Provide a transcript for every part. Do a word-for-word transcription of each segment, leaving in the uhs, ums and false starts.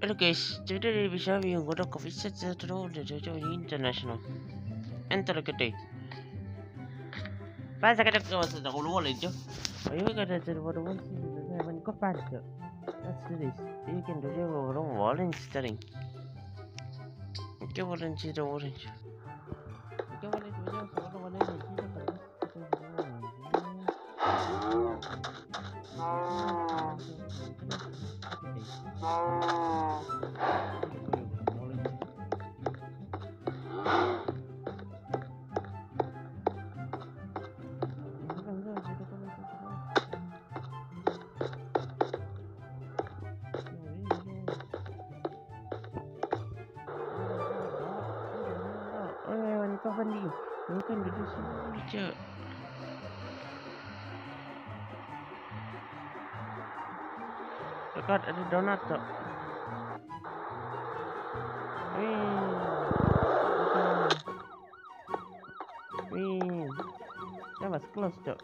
Hello guys, today we shall be going to visit the road to International. Enter the day. Pas I got to go to the whole world. Are you going to do what I want to do? When go past it. Let's do this. You can do your own wall and studying. Go orange to orange. Go orange to orange. Kapan ni? Bukan duduk sini je. Dekat ada donat tak? Wih. Wih. Dah mas close tak?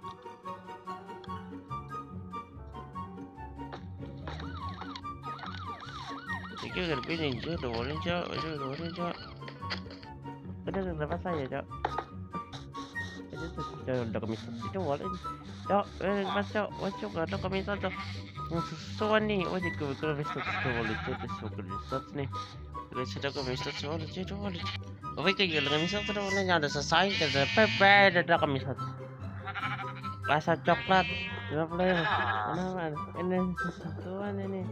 Tiga kali pilih je, dua orang je, dua orang je. Udah kenapa saya cok? Itu sudah udah komisan itu boleh cok, eh pas cok, wajib ada komisan cok. Sesuatu nih, wajib ke komisan itu boleh cok, itu komisan nih. Kalau sudah komisan itu boleh cok, boleh. Oke kayak komisan itu boleh ada selesai, ada pepe, ada komisan. Rasa coklat, nggak boleh. Mana ini sesuatu ini.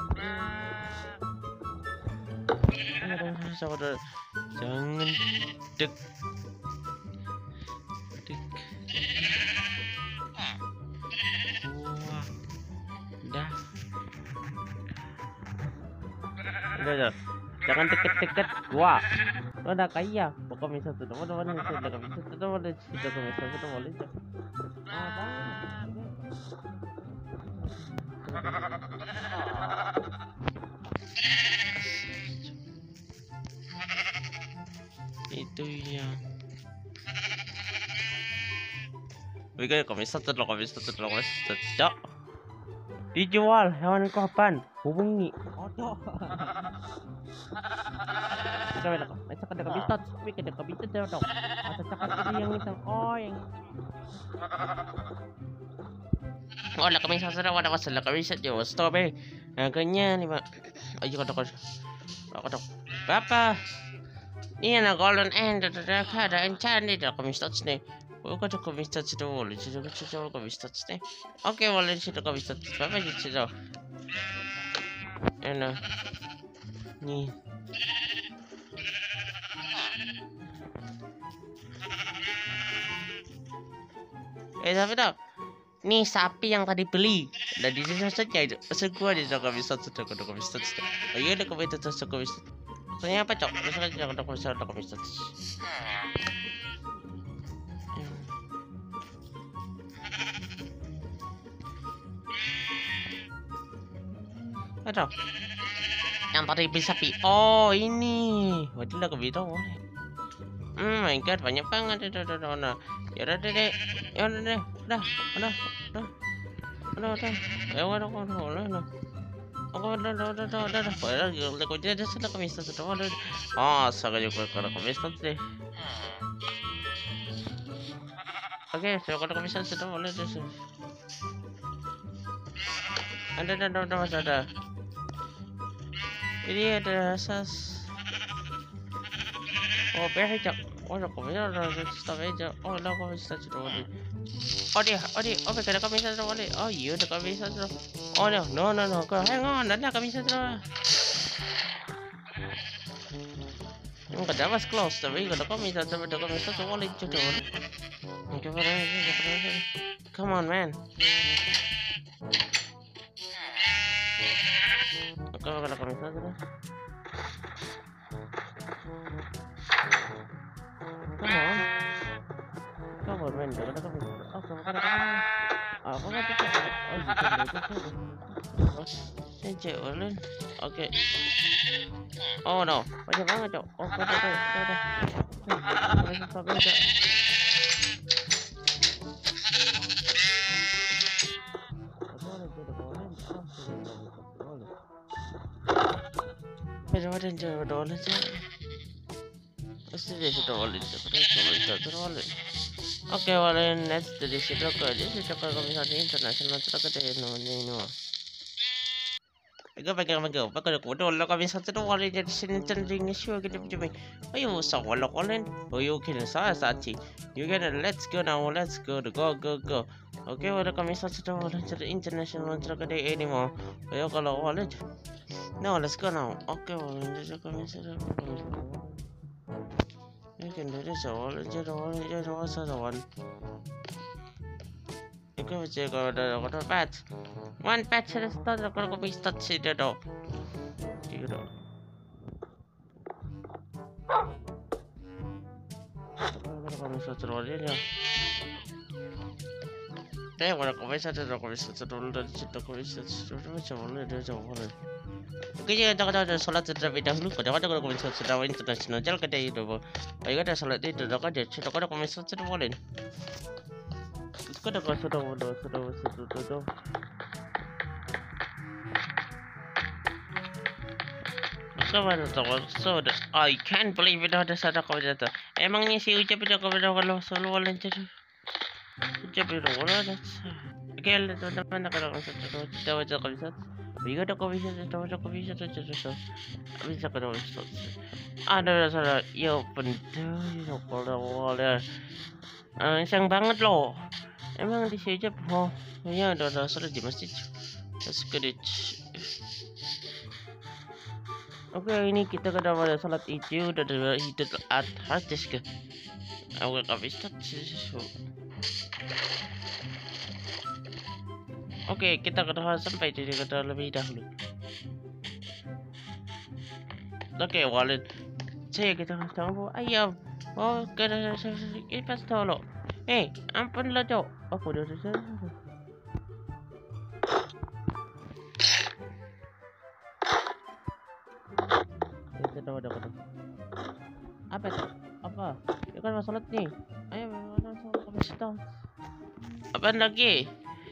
Saudara, jangan dek dek wah dah udah jangan deket-deket gua lo udah kaya pokoknya bisa tuh udah udah bisa udah bisa tuh udah sudah bisa tuh boleh tuh itu ya. Wih komisar tuh komisar tuh komisar tuh dijual hewan korban hubungi odo. Kita ada kita ada komisar tapi kita ada komisar tuh dong. Ada cakap ini yang itu oh yang oh lah komisar sudah ada masalah komisar jauh stop eh harganya nih pak ayo kata kata kata berapa. Ini na golden end ada ada enchanted ada komisar nih. Oh kata komisar sudah boleh sudah sudah komisar nih. Oke boleh sudah komisar berapa sih sudah. Enak. Nih. Eh tapi tak. Nih sapi yang tadi beli. Dan di sini saja itu. Segua di sana komisar sudah kata komisar. Oh iya ada komisar sudah komisar. Soalnya apa cok? Misalnya jangan ada komisar ada komisar. Ada. Yang tadi beli sapi. Oh ini. Waduh lah kebito. Hmm my god banyak banget itu udah udah. Ya udah deh. Ya udah deh. Udah udah udah. Udah udah. Ya udah udah udah. Oh, udah, udah, udah, udah, udah, udah, udah, udah, udah, udah, sudah komisar sudah, udah, oh, sekarang juga kalau komisar deh. Oke, sudah kalau komisar sudah, boleh deh. Ada, ada, ada, ada, masih ada. Ini ada asas. Oh, behecak. Oh, udah komisar, udah, stop aja. Oh, udah komisar sudah, boleh. Oh dia, oh dia, oh betul kami bisa terus boleh. Oh iya, udah kami bisa terus. Oh no, no, no, no, go, hang on, dah kami bisa terus. Enggak ada mas close, tapi kalau kami bisa terus, udah kami bisa terus boleh juga boleh. Oke, boleh, boleh. Come on, man. Oke, kalau kami bisa terus. Come on. Come on, man. Jangan kami. Oh, kamu kan kamu. Apa nggak tuh? Oh, gitu gitu. Ini cewek. Oke. Oh no, banyak banget cok. Oh, kau kau kau kau. Bisa sampai cok. Boleh, boleh, boleh. Ada wallet aja, ada wallet aja. Pasti dia sudah wallet aja, sudah wallet. Oke, wallet next dari situ ke dia sudah ke komisaris internasional sudah ke dia ini ini. Ikaw pegang pegang, pagka ko wala kami sa tino wala jadi sini tending issue gitu cumi. Ayo sa wala wala, ayo kini sa sachi. You gonna let's go now, let's go, go go go. Oke, wala kami sa tino wala jadi international sudah ke dia ini mo. Ayo kalau wala. No, let's go now. Oke, wala jadi kami sa tino. You can do this all, jadi wala jadi wala sa wala. Ikaw cek kalau ada kalau patch, one patch ada start kalau kau bisa start sih dah dong, gitu. Kalau kau bisa terus aja, deh kalau kau bisa terus kau bisa terus dari situ kau bisa terus macam mana dia macam mana. Oke jangan jangan ada solat terlebih dahulu. Kadang-kadang kalau kau bisa sudah internasional jalan kedai itu, baik ada solat itu, kadang-kadang sudah kadang kau bisa terus boleh. Sudah sudah sudah sudah sudah sudah. Sudah sudah sudah. I can't believe it ada sada kau jatuh. Emangnya si ucap itu kau dah kalau selalu walan jadi. Ucap itu walan. Oke, teman-teman kalau kau sudah sudah wajah kau bisa. Jika ada kau bisa sudah wajah kau bisa sudah sudah. Bisa kau bisa. Ada sada ya penting kalau walan. Sayang banget loh. Emang di sini aja, oh, ya ada ada salat di masjid. Sedikit. Oke, ini kita kada pada salat itu udah ada hidup atas ke. Aku nggak bisa sih. Oke, kita kada sampai jadi kada lebih dahulu. Oke, wallet. Saya kita tahu ayam. Oh, kada ini pas tolong. Eh, ampun lah cok. Aku udah selesai. Kita tahu ada kata. Apa itu? Apa? Ya kan masalah nih. Ayo langsung ke masjid. Apaan lagi?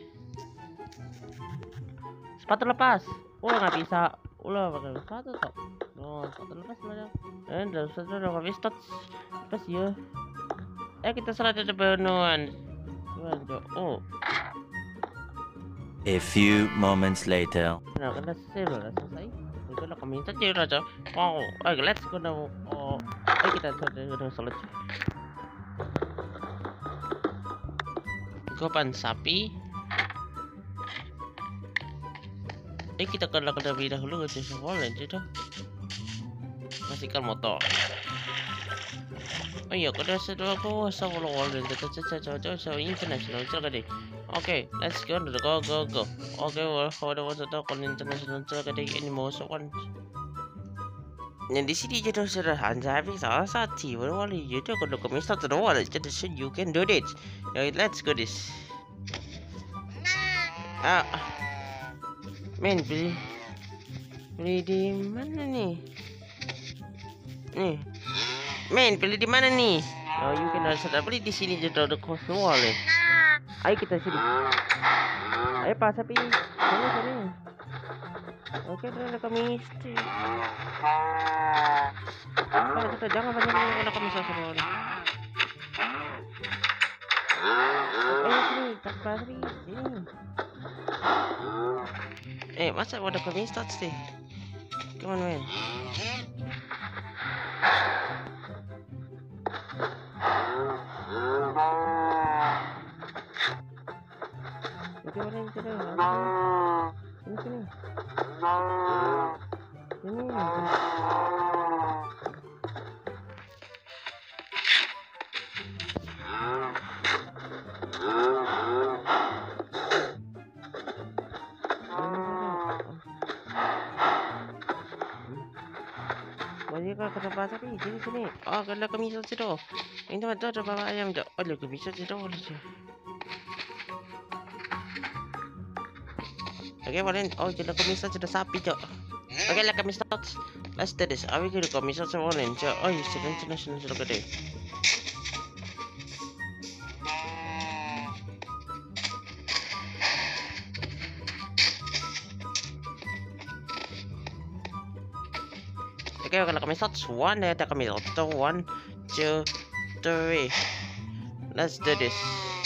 Sepatu lepas. Oh nggak bisa. Ulah pakai sepatu kok. Oh sepatu lepas lah. Eh, udah sepatu udah nggak bisa. Lepas ya. Eh kita salat ada penuhan. Oh. A few moments later. Nah, kena selesai selesai. Kita nak minta je aja. Wow, eh let's go now. Oh, eh kita sudah salat. Gopan sapi. Eh kita kena kena lebih dahulu ke sekolah je dah. Masihkan motor. Oh iya, kada sedua ko sa wala wala dito sa sa sa sa international sa kadi. Okay, let's go. Go go go. Okay, wala wala wala sa kon international sa kadi ini mo so kon. Yang di sini jadi sudah hanjabi sa sa ti wala wala itu kalau kami start to wala jadi so you can do it. Now let's go this. Ah. Men beli beli di mana nih? Nih. Men, pilih di mana nih? Oh, you can answer. Beli di sini jadi ada kosong le. Ayo kita sini. Ayo pas sapi. Sini sini. Oke, ada kami istri. Kalau kita jangan banyak banyak ada kami sosok. Ayo sini, tak sapi. Sini. Eh, masa ada kami start sih? Come on, man. Oke, mana yang cerah? Ini sini. Ini. Banyak kalau kena pasar ni, sini sini. Oh, kalau kami bisa situ. Ini macam ada bawa ayam jauh. Oh, kami bisa situ boleh je. Oke, boleh. Oh, jadi kami bisa sudah sapi jauh. Oke, lah kami start. Let's do this. Awi kira kami bisa semua boleh jauh. Oh, yes, international sudah gede. Okay, kalau kami start one, ada kami start one, two, three. Let's do this.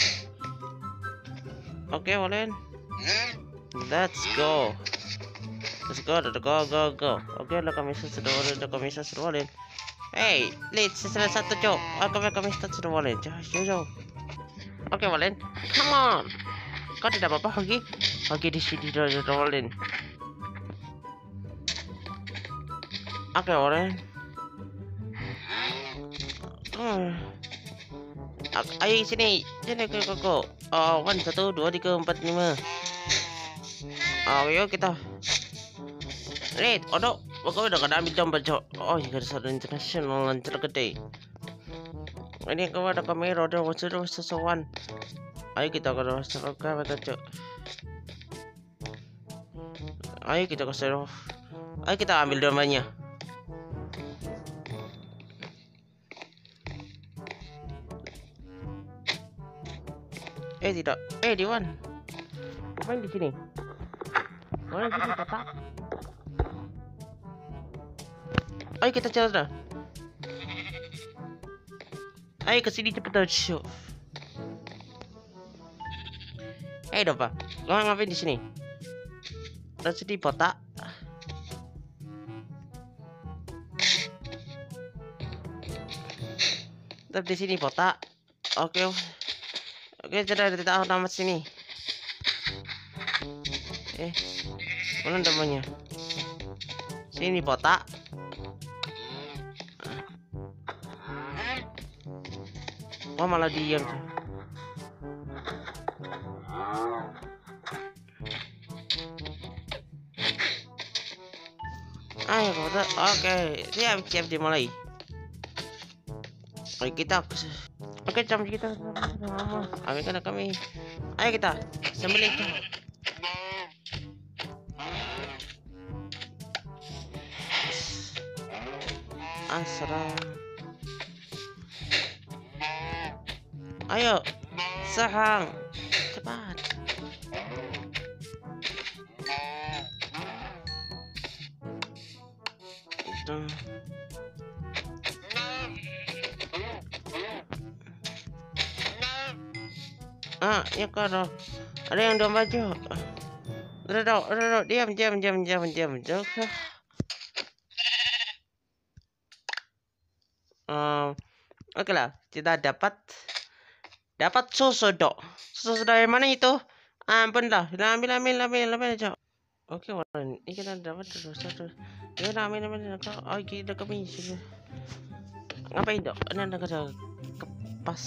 Okay, Walin. Let's go. Let's go, go, go, go. Okay, lah kami start sudah Walin, dah kami start sudah Walin. Hey, lead sesudah satu cok. Aku kami start sudah Walin, cok, cok. Okay, Walin. Come on. Kau tidak apa-apa lagi? Lagi di sini sudah Walin. Oke, Walin. Hmm. Ayo sini, sini ke koko. Oh, one satu dua tiga empat lima. Oh, yuk kita. Red, odok. Kau udah kada ambil gambar cok. Oh, ini ada international lancar gede. Ini kau ada kamera, ada sudah sesuatu. Ayo kita ke sesuatu kamera cok. Ayo kita ke sesuatu. Ayo kita ambil gambarnya. Eh tidak, eh Diwan, ngapain di sini? Mana di sini kotak? Ayo kita cari dah. Ayo ke sini cepetan show. Eh Dopa, lo ngapain di sini? Lo sini kotak? Tetap di sini kotak. Oke. Oke, sudah tidak tahu nama sini. Eh, mana namanya? Sini botak. Oh, malah diam. Ayo, botak. Oke, siap siap dimulai. Ayo kita. Oke, jam kita sama. Kami kena kami. Ayo kita sembelih. Asram. Ayo, serang. Cepat. Itu. Ah, ya kalau ada yang udah maju. Udah, udah, udah, diam, diam, diam, diam, diam, diam. Um, oke lah, kita dapat dapat susu dok. Susu dari mana itu? Ampun lah, ambil, ambil, ambil, ambil aja. Oke, Warren, ini kita dapat susu satu. Ya, ambil, ambil, ambil. Oh, kita kami sudah. Ngapain dok? Ini ada kerja kepas.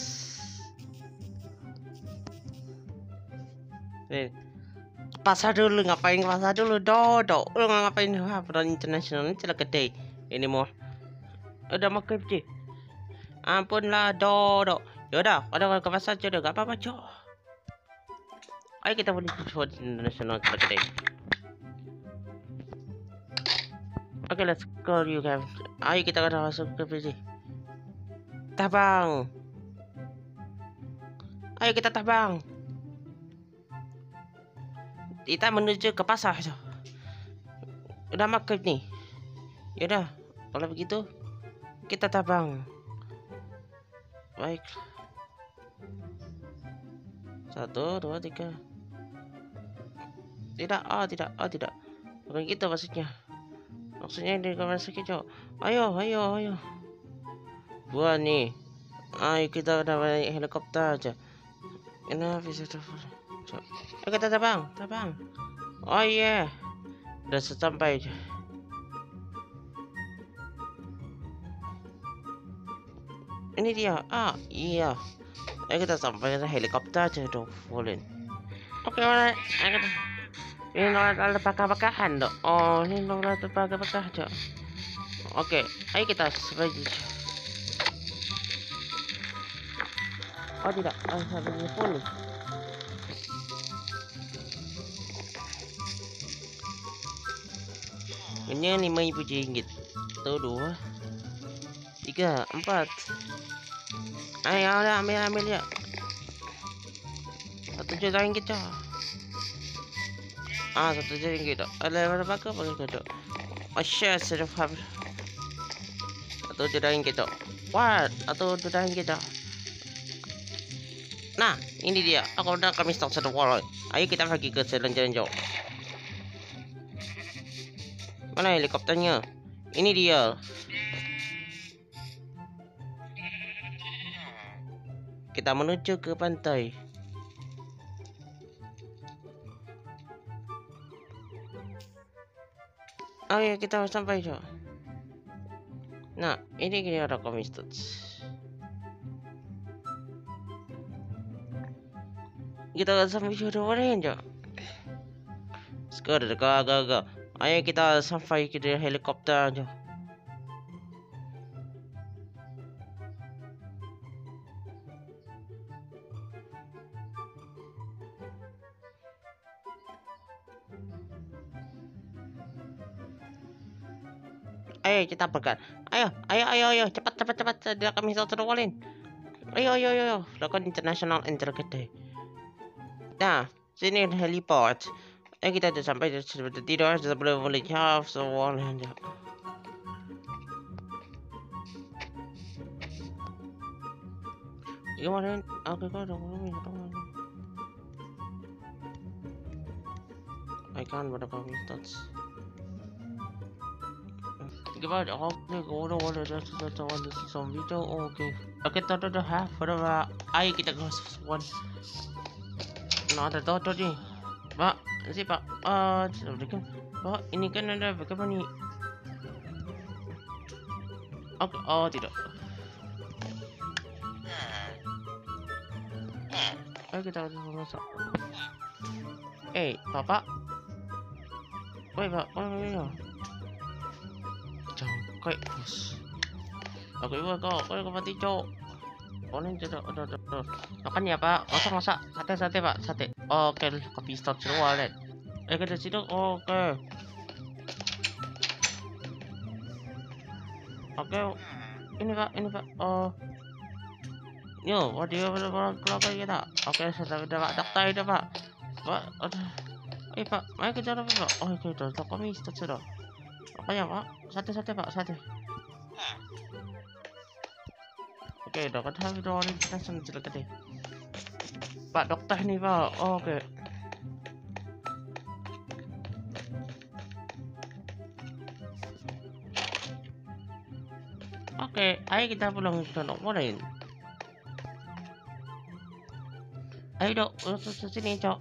Nih, pasar dulu, ngapain pasar dulu, dodo, lu ngapain? Wah, peran internasional ini celah gede, ini mau, udah mau kerja, ampun lah, dodo, yaudah, udah ke pasar aja, udah gak apa-apa, cok, ayo kita beli sesuatu internasional celah gede, oke, okay, let's go you guys, ayo kita udah masuk ke P C, tabang, ayo kita tabang. Kita menuju ke pasar. Udah maghrib nih. Yaudah, kalau begitu kita tabang. Baik. Satu, dua, tiga. Tidak, oh tidak, oh tidak. Bukan gitu maksudnya. Maksudnya di kamar sakit, cok. Ayo, ayo, ayo. Buat nih. Ayo kita udah naik helikopter aja. Kenapa bisa telepon? Ayo kita terbang, terbang. Oh iya, yeah. Udah sampai. Ini dia. Ah iya. Ayo kita sampai ke helikopter aja dong, Walin. Oke, Walin. Ini nomor bakar-bakaran dong. Oh, ini nomor bakar-bakar aja. Oke, ayo kita sebagai. Oh tidak, oh sampai full. Ini lima ribu ringgit. Satu, dua, tiga, empat. Ayo, udah ambil ambil ya. Satu juta ringgit cok. Ah, satu juta ringgit dok. Ada berapa ke pakai dok? Oh shit, sudah habis. Atau jodohin kita. What? Atau jodohin kita. Nah, ini dia. Aku udah kami start satu wall. Ayo kita pergi ke jalan-jalan jauh. Mana helikopternya? Ini dia. Kita menuju ke pantai. Oh ya, kita sampai Cok. Nah, ini kini ada kami start. Kita sampai sudah warin Cok. Sekarang ga ga ga. Ayo kita sampai ke helikopter aja. Ayo kita bergerak. Ayo, ayo, ayo, ayo, cepat, cepat, cepat. Dia kami sudah terwalin. Ayo, ayo, ayo, lakukan international intergede. Nah, sini heliport. Ayo kita sudah sampai seperti tidur sebelum boleh jawab soalnya. Gimana? Oke, kau udah ngomongin I can't pada kami touch. Gimana? Oke, kau udah boleh dah sudah tahu some video. Oke, oke, tahu dah ha. Pada ayo kita ke one. Nah, ada tahu tuh nih, Pak. Si Pak. Ah, uh, Pak, ini kan ada bagaimana nih? Oke, oh tidak. Ayo kita masak. Eh, Bapak. Woi, Pak. Oh, iya. Cangkek, bos. Aku ibu kau, kau kau mati cok. Orang tidak, udah, udah, udah. Makan ya Pak. Masak, masak. Sate, sate Pak, sate. Oke, kopi start semua deh. Eh, kita situ. Oke. Oke. Ini Pak, ini Pak. Oh. Yo, oh dia benar-benar keluarga kita. Oke, sudah sudah Pak. Dokter itu Pak. Pak, aduh. Eh Pak, mari kita apa Pak? Oh, oke, sudah. Kami start sudah. Makanya Pak, sate-sate Pak, sate. Oke, dokter harus udah orang langsung cerita deh. Pak dokter nih Pak. Oh, oke. Oke, ayo kita pulang ke dok lain. Ayo dok, urus sini cok.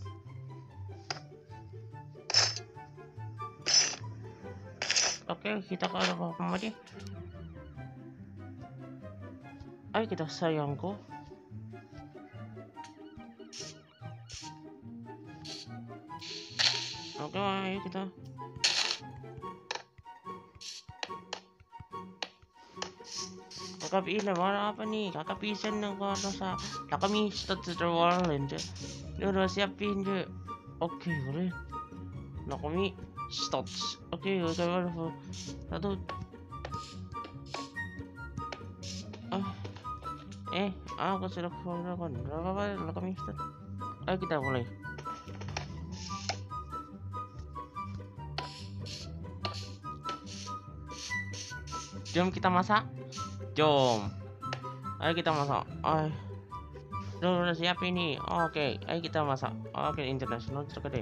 Oke, kita ke arah apa dia? Ayo kita sayangku. Oke, ayo kita. Kakak ini mana apa nih? Kakak bisa nang kau sa. Kakak mi start terwalin je. Dia udah siapin je. Oke, boleh. Nak kami start. Oke, oke, boleh. Satu. Ah. Eh, aku sudah melakukan berapa kali lakukan start. Ayo kita mulai. Jom kita masak. Jom. Ayo kita masak. Ayo. Udah, udah siap ini. Oke, ayo kita masak. Oke, international terkede.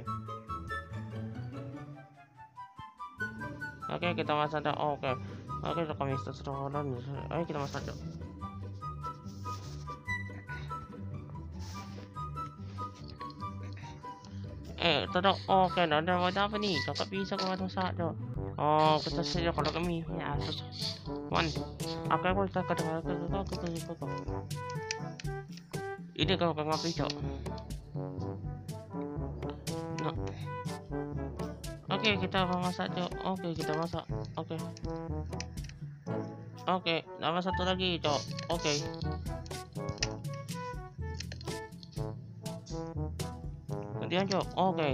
Oke, kita masak dah. Oke. Oke, kami start sudah. Ayo kita masak dah. Eh, tadok. Oke, ada apa nih? Kakak bisa kau masak dah. Oh, kita saja kalau kami ya susah. One. Oke, aku kita kadang kadang ke ke ke ke. Ini kalau kau ngapain cok? Nah. Oke, kita masak cok. Oke, kita masak. Oke. Oke, nama satu lagi cok. Oke. Gantian cok. Oke.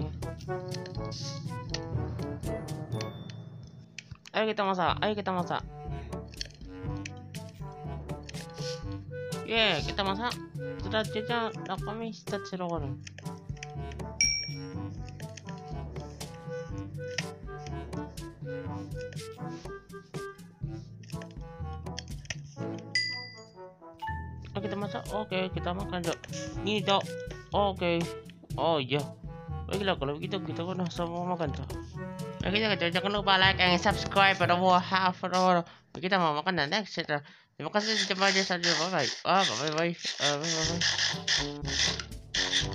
Ayo kita masak, ayo kita masak. Yeah, kita masak. Sudah jadinya kami start sekarang. kita masak. Oke, kita makan, Cok. Ini, Cok. Oke. Oh iya. Baiklah kalau begitu kita kan sama makan, Cok. Oke, Cok. Jangan lupa like and subscribe pada wah pada kita mau makan dan next. Terima kasih, jumpa aja saja. Bye bye. Ah, bye bye. Bye bye.